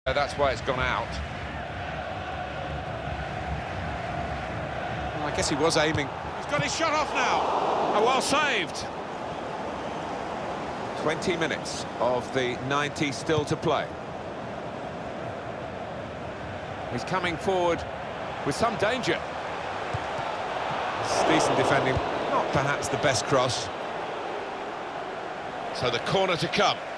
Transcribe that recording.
That's why it's gone out. Well, I guess he was aiming. He's got his shot off now. Oh, well saved. 20 minutes of the 90 still to play. He's coming forward with some danger. It's decent defending, not perhaps the best cross. So the corner to come.